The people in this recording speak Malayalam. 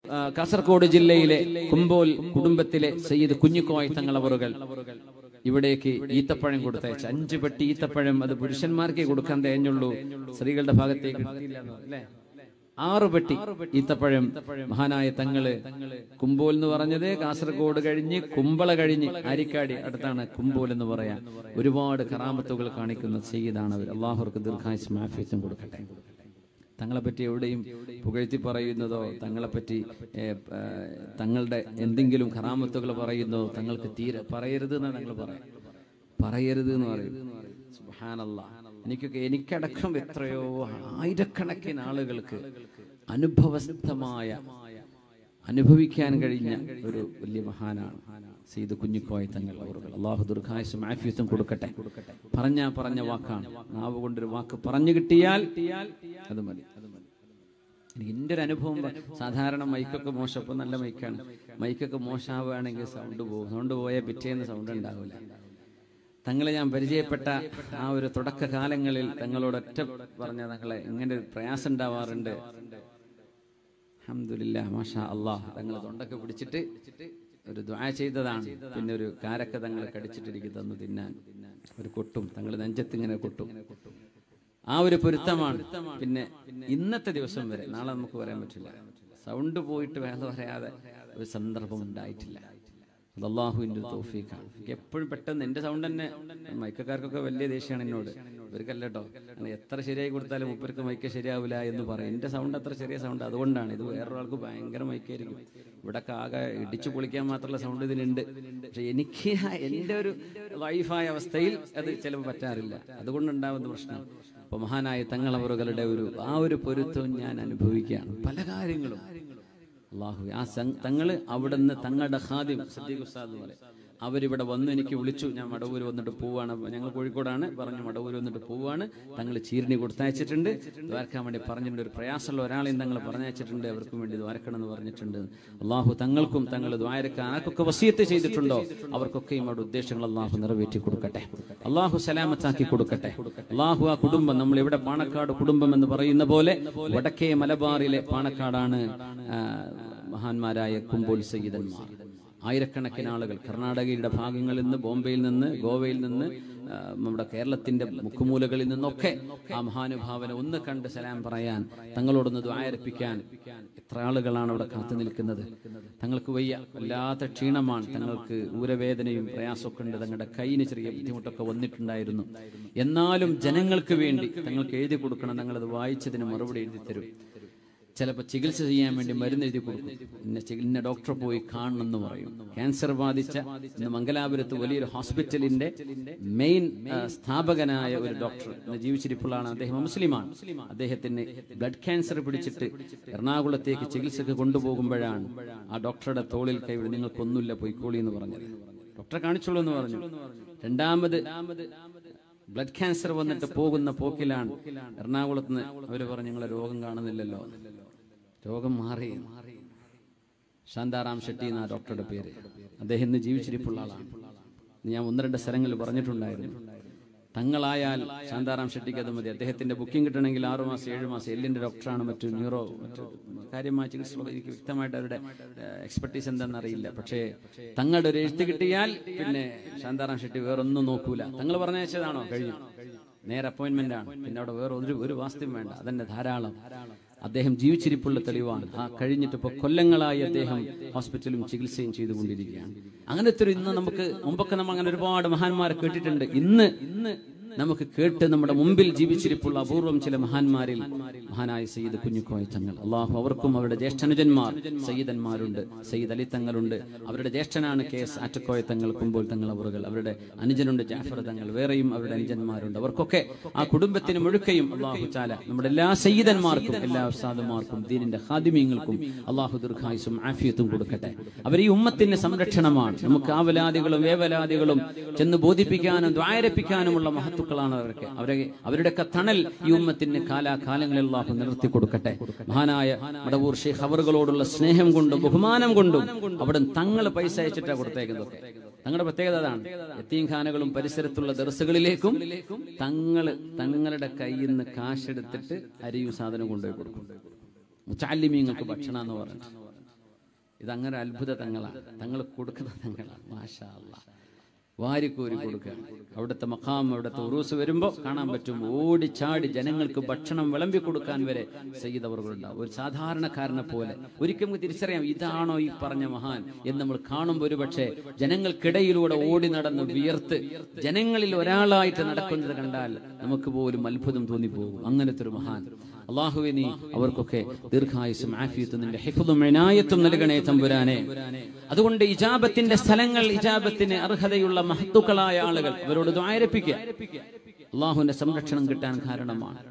കാസർഗോഡ് ജില്ലയിലെ കുമ്പോൽ കുടുംബത്തിലെ സയ്യിദ് കുഞ്ഞിക്കോയ തങ്ങളവറുകൾ ഇവിടേക്ക് ഈത്തപ്പഴം കൊടുത്തയച്ച 5 പെട്ടി ഈത്തപ്പഴം. അത് പുരുഷന്മാർക്കേ കൊടുക്കാൻ തേഞ്ഞുള്ളൂ, സ്ത്രീകളുടെ ഭാഗത്തേക്ക് അല്ലേ. 6 പെട്ടി ഈത്തപ്പഴം മഹാനായ തങ്ങള് കുമ്പോൽ എന്ന് പറഞ്ഞത് കാസർഗോഡ് കഴിഞ്ഞ് കുമ്പള കഴിഞ്ഞ് ആരിക്കാടി അടുത്താണ് കുമ്പോൽ എന്ന് പറയാം. ഒരുപാട് കറാമത്തുകൾ കാണിക്കുന്ന സയ്യിദാണ് അവർ. അള്ളാഹുർക്ക് ദീർഘായുസ്സും ആഫിയത്തും കൊടുക്കട്ടെ. തങ്ങളെപ്പറ്റി എവിടെയും പുകഴ്ത്തി പറയുന്നതോ തങ്ങളെപ്പറ്റി തങ്ങളുടെ എന്തെങ്കിലും കറാമത്തുകൾ പറയുന്നതോ തങ്ങൾക്ക് തീരെ പറയരുത് എന്നാണ് തങ്ങൾ പറയരുത് എന്ന് പറയും. സുബ്ഹാനല്ലാഹ്. എനിക്കടക്കം എത്രയോ ആയിരക്കണക്കിന് ആളുകൾക്ക് അനുഭവിക്കാൻ കഴിഞ്ഞ ഒരു വലിയ മഹാനാണ് സയ്യിദ് കുഞ്ഞിക്കോയ തങ്ങൾ അവറുകൾ. അള്ളാഹു ദീർഘായുസ്സും ആഫിയത്തും കൊടുക്കട്ടെ. പറഞ്ഞ വാക്കാണ്, നാവ് കൊണ്ടൊരു വാക്ക് പറഞ്ഞു കിട്ടിയാൽ അത് മതി. എനിക്ക് എൻ്റെ ഒരു അനുഭവം, സാധാരണ മൈക്കൊക്കെ മോശം, ഇപ്പം നല്ല മൈക്കാണ്, മൈക്കൊക്കെ മോശമാവുകയാണെങ്കിൽ സൗണ്ട് പോകും. സൗണ്ട് പോയാൽ പിറ്റേന്ന് സൗണ്ട് ഉണ്ടാവില്ല. തങ്ങളെ ഞാൻ പരിചയപ്പെട്ട ആ ഒരു തുടക്കകാലങ്ങളിൽ തങ്ങളോടൊറ്റ പറഞ്ഞ തങ്ങളെ ഇങ്ങനെ ഒരു പ്രയാസം ഉണ്ടാവാറുണ്ട്. അൽഹംദുലില്ലാഹ് മാഷാ അല്ലാഹ്. തങ്ങൾ തൊണ്ടൊക്കെ പിടിച്ചിട്ട് ഒരു ദുആ ചെയ്തതാണ്. പിന്നെ ഒരു കാരക്ക തങ്ങൾ കടിച്ചിട്ടിരിക്കും തന്നു തിന്നാൻ, ഒരു കൊട്ടും തങ്ങൾ നെഞ്ചത്ത് ഇങ്ങനെ കൊട്ടും. ആ ഒരു പൊരുത്തമാണ്. പിന്നെ ഇന്നത്തെ ദിവസം വരെ, നാളെ നമുക്ക് പറയാൻ പറ്റില്ല, സൗണ്ട് പോയിട്ട് വേറെ പറയാതെ ഒരു സന്ദർഭം ഉണ്ടായിട്ടില്ല. അത് അള്ളാഹുവിൻ്റെ ഒരു തൗഫീഖാണ്. എനിക്ക് എപ്പോഴും പെട്ടെന്ന് എൻ്റെ സൗണ്ട് തന്നെ, മൈക്കക്കാർക്കൊക്കെ വലിയ ദേഷ്യമാണ് എന്നോട്. ഇവർക്കല്ല കേട്ടോ, എത്ര ശരിയായി കൊടുത്താലും മുപ്പർക്ക് മൈക്ക് ശരിയാവില്ല എന്ന് പറയും. എൻ്റെ സൗണ്ട് അത്ര ചെറിയ സൗണ്ട്, അതുകൊണ്ടാണ്. ഇത് വേറൊരാൾക്ക് ഭയങ്കര മൈക്കായിരിക്കും. ഇവിടെയൊക്കെ ആകെ ഇടിച്ചു പൊളിക്കാൻ മാത്രമുള്ള സൗണ്ട് ഇതിനുണ്ട്. പക്ഷെ എനിക്ക് എൻ്റെ ഒരു ലൈഫായ അവസ്ഥയിൽ അത് ചിലപ്പോൾ പറ്റാറില്ല. അതുകൊണ്ടുണ്ടാവുന്ന പ്രശ്നം. അപ്പോൾ മഹാനായ തങ്ങളവറുകളുടെ ആ ഒരു പൊരുത്തവും ഞാൻ അനുഭവിക്കുകയാണ്. പല കാര്യങ്ങളും അള്ളാഹു ആ തങ്ങള് അവിടുന്ന് തങ്ങളുടെ ഖാദിം സിദ്ദീഖ് ഉസ്താദ് എന്ന് പറയും, അവരിവിടെ വന്ന് എനിക്ക് വിളിച്ചു. ഞാൻ മടവൂർ വന്നിട്ട് പോവാണ്, ഞങ്ങൾ കോഴിക്കോടാണ്, പറഞ്ഞു മടവൂർ വന്നിട്ട് പോവാണ്. തങ്ങൾ ചീരണി കൊടുത്തയച്ചിട്ടുണ്ട്, ദ്വാരക്കാൻ വേണ്ടി പറഞ്ഞിട്ടുണ്ട്. ഒരു പ്രയാസമുള്ള ഒരാളെയും തങ്ങൾ പറഞ്ഞയച്ചിട്ടുണ്ട്, അവർക്കും വേണ്ടി ദ്വാരക്കണം എന്ന് പറഞ്ഞിട്ടുണ്ട്. അള്ളാഹു തങ്ങൾക്കും തങ്ങൾ ദ്വാരക്കാൻ ആർക്കൊക്കെ വസിയത്ത് ചെയ്തിട്ടുണ്ടോ അവർക്കൊക്കെയും അവരുടെ ഉദ്ദേശങ്ങൾ അള്ളാഹു നിറവേറ്റി കൊടുക്കട്ടെ. അള്ളാഹു സലാമത്താക്കി കൊടുക്കട്ടെ. അള്ളാഹു ആ കുടുംബം, നമ്മൾ ഇവിടെ പാണക്കാട് കുടുംബം എന്ന് പറയുന്ന പോലെ വടക്കേ മലബാറിലെ പാണക്കാടാണ് മഹാന്മാരായ കുമ്പോൽ സയ്യിദന്മാർ. ആയിരക്കണക്കിന് ആളുകൾ കർണാടകയുടെ ഭാഗങ്ങളിൽ നിന്ന്, ബോംബെയിൽ നിന്ന്, ഗോവയിൽ നിന്ന്, നമ്മുടെ കേരളത്തിന്റെ മുക്കുമൂലകളിൽ നിന്നൊക്കെ ആ മഹാനുഭാവനെ ഒന്ന് കണ്ട് സലാം പറയാൻ, തങ്ങളോടൊന്ന് ദ്വാരപ്പിക്കാൻ എത്ര ആളുകളാണ് അവിടെ കാത്തു നിൽക്കുന്നത്. തങ്ങൾക്ക് വല്ലാത്ത ക്ഷീണമാണ്, തങ്ങൾക്ക് ഊരവേദനയും പ്രയാസമൊക്കെ ഉണ്ട്, തങ്ങളുടെ കൈയിന് ചെറിയ ബുദ്ധിമുട്ടൊക്കെ വന്നിട്ടുണ്ടായിരുന്നു. എന്നാലും ജനങ്ങൾക്ക് വേണ്ടി തങ്ങൾക്ക് എഴുതി കൊടുക്കണം, തങ്ങളത് വായിച്ചതിന് മറുപടി എഴുതി തരും. ചിലപ്പോൾ ചികിത്സ ചെയ്യാൻ വേണ്ടി മരുന്ന് എഴുതി കൊടുക്കും. ഇന്ന ഡോക്ടറെ പോയി കാണണമെന്ന് പറയും. ക്യാൻസർ ബാധിച്ച ഇന്ന് മംഗലാപുരത്ത് വലിയൊരു ഹോസ്പിറ്റലിന്റെ മെയിൻ സ്ഥാപകനായ ഒരു ഡോക്ടർ ഇന്ന് ജീവിച്ചിരിപ്പുള്ളതാണ്. അദ്ദേഹം മുസ്ലിമാണ്. അദ്ദേഹത്തിന് ബ്ലഡ് ക്യാൻസർ പിടിച്ചിട്ട് എറണാകുളത്തേക്ക് ചികിത്സക്ക് കൊണ്ടുപോകുമ്പോഴാണ് ആ ഡോക്ടറുടെ തോളിൽ കൈവിടി, നിങ്ങൾക്കൊന്നുമില്ല, പോയിക്കോളി എന്ന് പറഞ്ഞത്. ഡോക്ടറെ കാണിച്ചോളൂ എന്ന് പറഞ്ഞു. രണ്ടാമത് ബ്ലഡ് ക്യാൻസർ വന്നിട്ട് പോകുന്ന പോക്കിലാണ് എറണാകുളത്ത് നിന്ന് അവർ പറഞ്ഞു, നിങ്ങളെ രോഗം കാണുന്നില്ലല്ലോ, രോഗം മാറി. ശാന്താറാം ഷെട്ടി എന്ന ഡോക്ടറുടെ പേര്. അദ്ദേഹം ഇന്ന് ജീവിച്ചിരിപ്പുള്ള ആളാണ്. ഞാൻ 1-2 സ്ഥലങ്ങളിൽ പറഞ്ഞിട്ടുണ്ടായിരുന്നു. തങ്ങളായാൽ ശാന്താറാം ഷെട്ടിക്ക് അത് മതി. അദ്ദേഹത്തിന്റെ ബുക്കിംഗ് കിട്ടണമെങ്കിൽ 6 മാസം 7 മാസം. എല്ലിന്റെ ഡോക്ടറാണ്, മറ്റു ന്യൂറോ, മറ്റു കാര്യമായ ചികിത്സ. എനിക്ക് വ്യക്തമായിട്ട് അവരുടെ എക്സ്പെർട്ടീസ് എന്താണെന്ന് അറിയില്ല. പക്ഷേ തങ്ങളുടെ ഒരു എഴുത്ത് കിട്ടിയാൽ പിന്നെ ശാന്താറാം ഷെട്ടി വേറൊന്നും നോക്കൂല. തങ്ങൾ പറഞ്ഞയച്ചതാണോ കഴിഞ്ഞു, നേരെ അപ്പോയിന്റ്മെന്റ് ആണ്. പിന്നെ അവിടെ വേറെ ഒരു വാസ്തവം വേണ്ട, അതന്നെ ധാരാളം. അദ്ദേഹം ജീവിച്ചിരിപ്പുള്ള തെളിവാണ്. ആ കഴിഞ്ഞിട്ട് ഇപ്പോൾ കൊല്ലങ്ങളായി അദ്ദേഹം ഹോസ്പിറ്റലും ചികിത്സയും ചെയ്തുകൊണ്ടിരിക്കുകയാണ്. അങ്ങനത്തെ ഒരു ഇന്ന് നമുക്ക് മുമ്പൊക്കെ നമ്മൾ അങ്ങനെ ഒരുപാട് മഹാന്മാരെ കേട്ടിട്ടുണ്ട്. ഇന്ന് നമുക്ക് കേട്ട് നമ്മുടെ മുമ്പിൽ ജീവിച്ചിരിപ്പുള്ള അപൂർവം ചില മഹാന്മാരിൽ മഹാനായ സയ്യിദ് കുഞ്ഞിക്കോയ തങ്ങൾ. അള്ളാഹു അവർക്കും അവരുടെ ജ്യേഷ്ഠനുജന്മാർ സയ്യിദന്മാരുണ്ട്. സയ്യിദ് അലി തങ്ങളുണ്ട്, അവരുടെ ജ്യേഷ്ഠനാണ് KS ആറ്റക്കോയ തങ്ങൾ, കുമ്പോൾ തങ്ങൾ അവറുകൾ. അവരുടെ അനുജനുണ്ട് ജാഫർ തങ്ങൾ, വേറെയും അവരുടെ അനുജന്മാരുണ്ട്. അവർക്കൊക്കെ ആ കുടുംബത്തിന് മുഴുക്കയും അള്ളാഹു തആല നമ്മുടെ എല്ലാ സയ്യിദന്മാർക്കും, എല്ലാ ഉസ്താദുമാർക്കും, ദീനിന്റെ ഖാദിമീങ്ങൾക്കും അള്ളാഹു ദീർഘായുസ്സും ആഫിയത്തും കൊടുക്കട്ടെ. അവർ ഈ ഉമ്മത്തിന്റെ സംരക്ഷണമാണ്. നമുക്ക് ആവലാദികളും വേവലാദികളും ചെന്ന് ബോധിപ്പിക്കാനും ദ്വാരപ്പിക്കാനുമുള്ള മഹത്വ അവരുടെയൊക്കെ തണൽ ഈ ഉമ്മത്തിന് കാലാകാലങ്ങളിൽ അല്ലാഹു നിലനിർത്തി കൊടുക്കട്ടെ. മഹാനായ മടവൂർ ശൈഖ് അവറുകളോടുള്ള സ്നേഹം കൊണ്ടും ബഹുമാനം കൊണ്ടും അവിടെ തങ്ങൾ പൈസ അയച്ചിട്ടാ കൊടുത്തേക്കുന്നതൊക്കെ. തങ്ങളുടെ പ്രത്യേകത അതാണ്. യതീംഖാനകളും പരിസരത്തുള്ള ദർസുകളിലേക്കും തങ്ങളുടെ കയ്യിൽ നിന്ന് കാശെടുത്തിട്ട് അരിയും സാധനം കൊണ്ടുപോയി കൊടുക്കും. മുത്തഅല്ലിമീങ്ങൾക്ക് ഭക്ഷണം എന്ന് പറഞ്ഞിട്ട് ഇതങ്ങനെ അത്ഭുത തങ്ങളാണ്, തങ്ങൾ കൊടുക്കുന്ന തങ്ങളാണ്. മാഷാ അല്ലാഹ്, വാരിക്കോരി കൊടുക്കുക. അവിടുത്തെ മഖാം, അവിടുത്തെ ഉറൂസ് വരുമ്പോൾ കാണാൻ പറ്റും, ഓടിച്ചാടി ജനങ്ങൾക്ക് ഭക്ഷണം വിളമ്പി കൊടുക്കാൻ വരെ സയ്യിദ് അവർകളുണ്ടാവും. ഒരു സാധാരണക്കാരനെ പോലെ. ഒരിക്കലും തിരിച്ചറിയാം ഇതാണോ ഈ പറഞ്ഞ മഹാൻ എന്ന് നമ്മൾ കാണുമ്പോൾ. ഒരു പക്ഷേ ജനങ്ങൾക്കിടയിലൂടെ ഓടി നടന്ന് വിയർത്ത് ജനങ്ങളിൽ ഒരാളായിട്ട് നടക്കുന്നത് കണ്ടാൽ നമുക്ക് പോലും അത്ഭുതം തോന്നിപ്പോകും. അങ്ങനത്തെ ഒരു മഹാൻ. അല്ലാഹുവേ, നീ അവർക്കൊക്കെ ദീർഘായുസ്സും ആഫിയത്തും നിന്റെ ഹിഫ്ളും ഇനായത്തും നൽകണേ തമ്പുരാനെ. അതുകൊണ്ട് ഇജാബത്തിന്റെ സ്ഥലങ്ങൾ, ഇജാബത്തിന് അർഹതയുള്ള മഹത്തുക്കളായ ആളുകൾ, അവരോട് ദുആ അർപ്പിക്കുക. അല്ലാഹുവിന്റെ സംരക്ഷണം കിട്ടാൻ കാരണമാണ്.